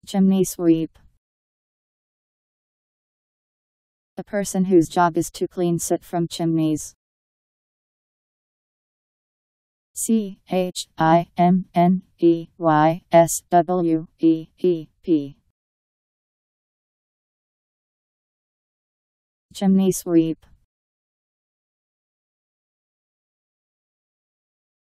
Chimney sweep. A person whose job is to clean soot from chimneys. CHIMNEYSWEEP. Chimney sweep.